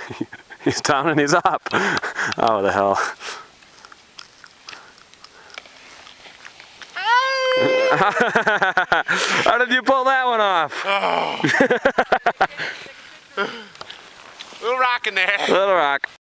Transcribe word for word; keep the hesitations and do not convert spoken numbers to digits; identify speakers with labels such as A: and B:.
A: He's down and he's up. Oh, the hell. How did you pull that one off?
B: Oh. Little rock in there.
A: Little rock.